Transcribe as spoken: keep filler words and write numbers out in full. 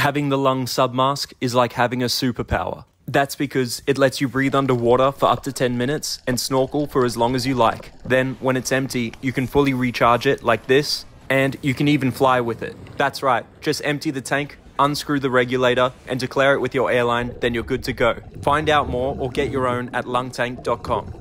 Having the lung submask is like having a superpower. That's because it lets you breathe underwater for up to ten minutes and snorkel for as long as you like. Then, when it's empty, you can fully recharge it like this, and you can even fly with it. That's right, just empty the tank, unscrew the regulator, and declare it with your airline, then you're good to go. Find out more or get your own at lung tank dot com.